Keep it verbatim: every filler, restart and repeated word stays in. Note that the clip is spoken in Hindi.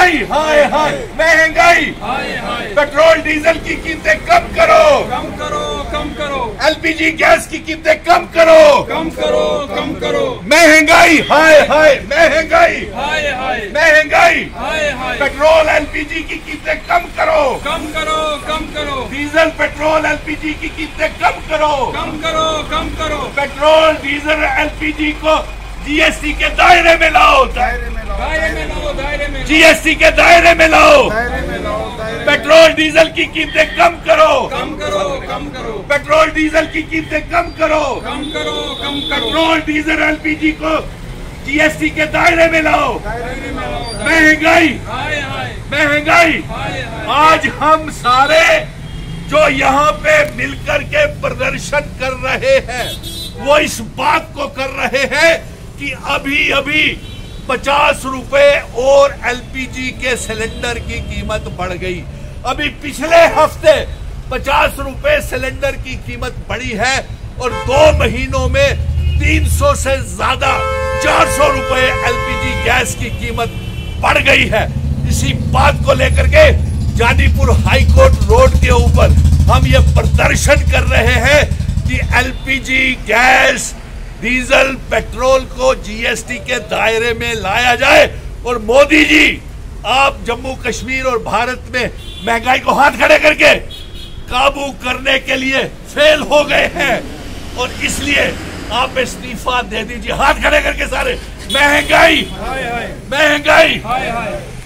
महंगाई हाय हाय महंगाई हाय हाय पेट्रोल डीजल की कीमतें कम करो कम करो कम करो एलपीजी गैस की कीमतें कम करो कम करो कम करो महंगाई हाय हाय महंगाई हाय हाय महंगाई हाय हाय पेट्रोल एलपीजी की कीमतें कम करो कम करो कम करो डीजल पेट्रोल एलपीजी की कीमतें कम करो कम करो कम करो पेट्रोल डीजल एलपीजी को जीएसटी के दायरे में लाओ दायरे में लाओ दायरे में जीएसटी के दायरे में लाओ दायरे में लाओ दायरे पेट्रोल डीजल की कीमतें कम करो कम करो कम करो पेट्रोल डीजल की कीमतें कम करो कम करो कम करो पेट्रोल डीजल एलपीजी को जीएसटी के दायरे में लाओ दायरे में लाओ महंगाई हाय हाय महंगाई हाय हाय आज हम सारे जो यहाँ पे मिलकर के प्रदर्शन कर रहे हैं वो इस बात को कर रहे हैं कि अभी अभी पचास रुपए और एलपीजी के सिलेंडर की कीमत बढ़ गई। अभी पिछले हफ्ते पचास रुपए सिलेंडर की कीमत बढ़ी है और दो महीनों में तीन सौ से ज्यादा चार सौ रुपए एलपीजी गैस की कीमत बढ़ गई है। इसी बात को लेकर के जानीपुर हाई कोर्ट रोड के ऊपर हम ये प्रदर्शन कर रहे हैं कि एलपीजी गैस डीजल पेट्रोल को जीएसटी के दायरे में लाया जाए। और मोदी जी आप जम्मू कश्मीर और भारत में महंगाई को हाथ खड़े करके काबू करने के लिए फेल हो गए हैं और इसलिए आप इस्तीफा दे दीजिए। हाथ खड़े करके सारे महंगाई हाय हाय महंगाई हाय हाय